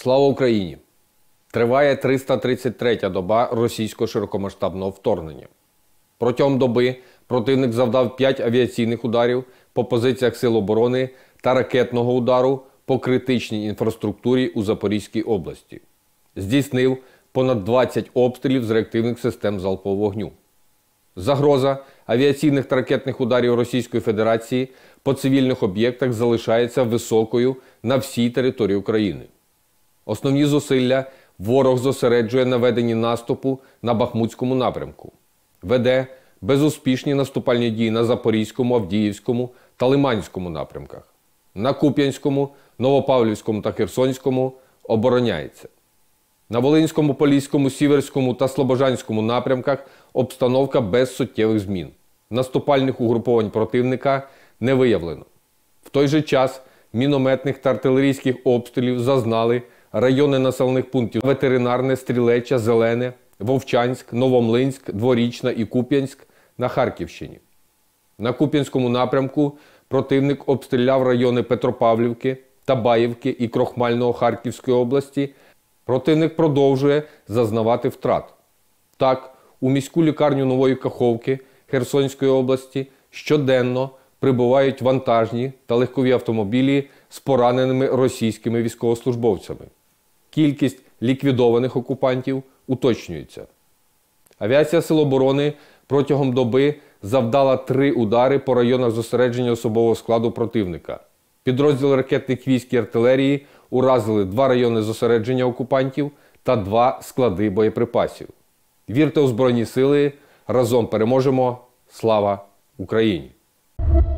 Слава Україні! Триває 333-я доба російського широкомасштабного вторгнення. Протягом доби противник завдав 5 авіаційних ударів по позиціях Сил оборони та ракетного удару по критичній інфраструктурі у Запорізькій області. Здійснив понад 20 обстрілів з реактивних систем залпового вогню. Загроза авіаційних та ракетних ударів Російської Федерації по цивільних об'єктах залишається високою на всій території України. Основні зусилля ворог зосереджує на веденні наступу на Бахмутському напрямку. Веде безуспішні наступальні дії на Запорізькому, Авдіївському та Лиманському напрямках. На Куп'янському, Новопавлівському та Херсонському обороняється. На Волинському, Поліському, Сіверському та Слобожанському напрямках обстановка без суттєвих змін. Наступальних угруповань противника не виявлено. В той же час мінометних та артилерійських обстрілів зазнали райони населених пунктів Ветеринарне, Стрілеча, Зелене, Вовчанськ, Новомлинськ, Дворічна і Куп'янськ на Харківщині. На Куп'янському напрямку противник обстріляв райони Петропавлівки, Табаївки і Крохмального Харківської області. Противник продовжує зазнавати втрат. Так, у міську лікарню Нової Каховки Херсонської області щоденно прибувають вантажні та легкові автомобілі з пораненими російськими військовослужбовцями. Кількість ліквідованих окупантів уточнюється. Авіація Сил оборони протягом доби завдала 3 удари по районах зосередження особового складу противника. Підрозділи ракетних військ і артилерії уразили 2 райони зосередження окупантів та 2 склади боєприпасів. Вірте у Збройні Сили, разом переможемо! Слава Україні!